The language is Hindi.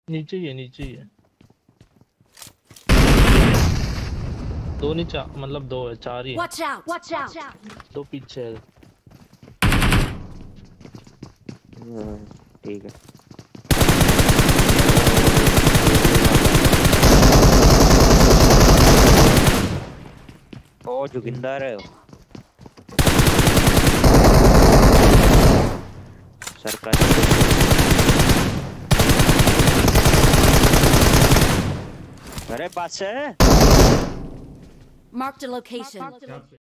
नीचे ही है, नीचे ही है। दो नीचे, मतलब दो है, चार ही है। Watch out! Watch out! दो पीछे है। ठीक है। ओ जोगिंदर सरकारी अरे पास है। Marked a location.